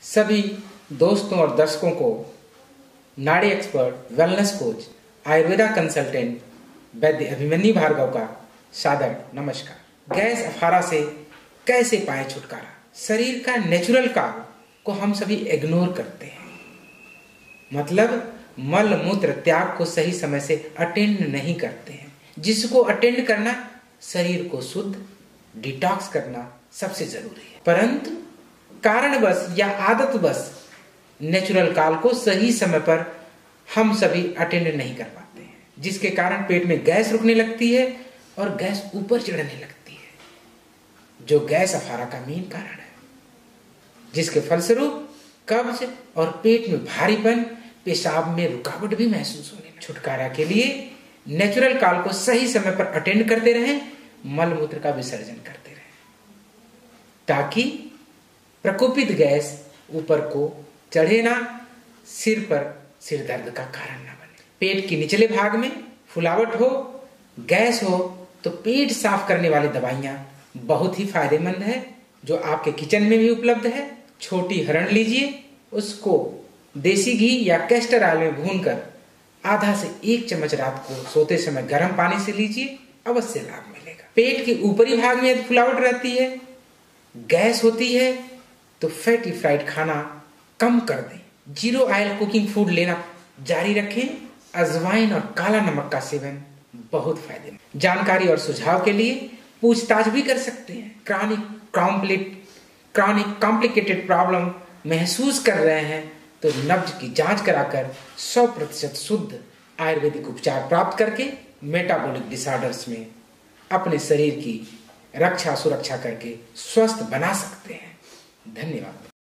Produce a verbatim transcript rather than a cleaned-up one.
सभी दोस्तों और दर्शकों को नाड़ी expert, wellness coach, Ayurveda consultant वैद्य अभिमन्यु भार्गव का सादर नमस्कार। गैस अफारा से कैसे पाए छुटकारा? शरीर का नेचुरल काल को हम सभी इग्नोर करते हैं, मतलब मल मूत्र त्याग को सही समय से अटेंड नहीं करते हैं। जिसको अटेंड करना, शरीर को शुद्ध डिटॉक्स करना सबसे जरूरी है, परंतु कारणवश या आदतवश नेचुरल काल को सही समय पर हम सभी अटेंड नहीं कर पाते हैं, जिसके कारण पेट में गैस रुकने लगती है और गैस ऊपर चढ़ने लगती है, जो गैस अफारा का मेन कारण है, जिसके फलस्वरूप कब्ज और पेट में भारीपन, पेशाब में रुकावट भी महसूस होने लगे। छुटकारा के लिए नेचुरल काल को सही समय पर अटेंड करते रहें, मल मूत्र का विसर्जन करते रहें, ताकि प्रकोपित गैस ऊपर को चढ़े ना, सिर पर सिर दर्द का कारण ना बने। पेट के निचले भाग में फुलावट हो, गैस हो, तो पेट साफ करने वाली दवाइयां बहुत ही फायदेमंद है, जो आपके किचन में भी उपलब्ध है। छोटी हरण लीजिए, उसको देसी घी या कैस्टर ऑयल में भूनकर आधा से एक चम्मच रात को सोते समय गर्म पानी से लीजिए, अवश्य लाभ मिलेगा। पेट के ऊपरी भाग में यदि फुलावट रहती है, गैस होती है, तो फैटी फ्राइड खाना कम कर दें। जीरो ऑयल कुकिंग फूड लेना जारी रखें। अजवाइन और काला नमक का सेवन बहुत फायदेमंद। जानकारी और सुझाव के लिए पूछताछ भी कर सकते हैं। Chronic complete chronic complicated problem महसूस कर रहे हैं तो नब्ज की जांच कराकर सौ प्रतिशत शुद्ध आयुर्वेदिक उपचार प्राप्त करके मेटाबॉलिक डिसऑर्डर्स में अपने शरीर की रक्षा सुरक्षा करके स्वस्थ बना सकते हैं। धन्यवाद।